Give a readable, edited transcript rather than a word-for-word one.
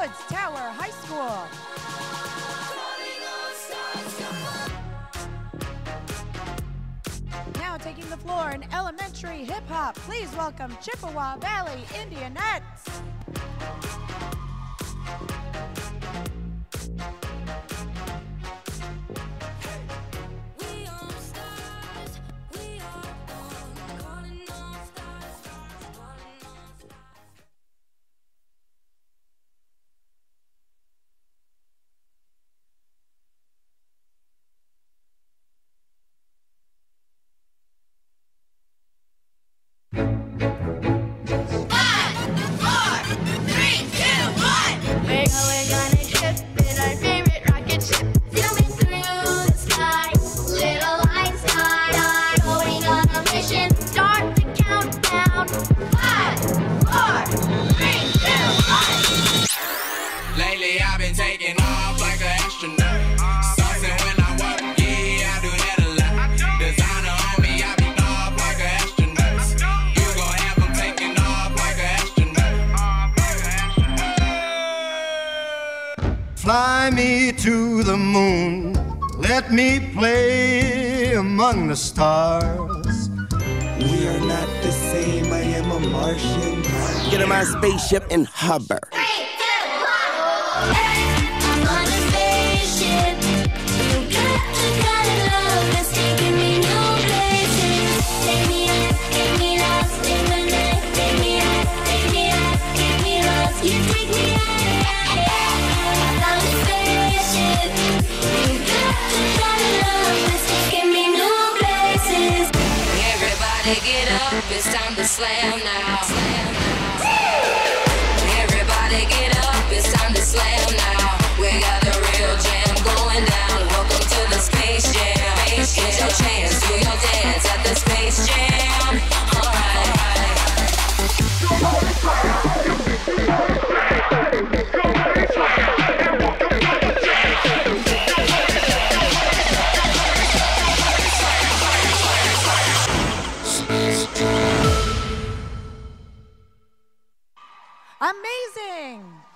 Woods Tower High School. Now taking the floor in elementary hip hop, please welcome Chippewa Valley Indianettes. Lately I've been taking off like an astronaut. Saucing when I walk, yeah, I do that a lot. Designer on me, I be off like an astronaut. You gon' have them taking off like an astronaut. Fly me to the moon, let me play among the stars. We are not the same, I am a Martian. Get in my spaceship and hover. I'm on a spaceship. You gotta love this, taking me new places. Take me lost in the night. Take me lost. You take me I'm on a spaceship. You gotta love this, taking me new places. Everybody get up, it's time to slam now. Everybody get up, it's time to slam now. We got the real jam going down. Welcome to the Space Jam. Here's your chance, do your dance at the Space Jam. Alright. Amazing!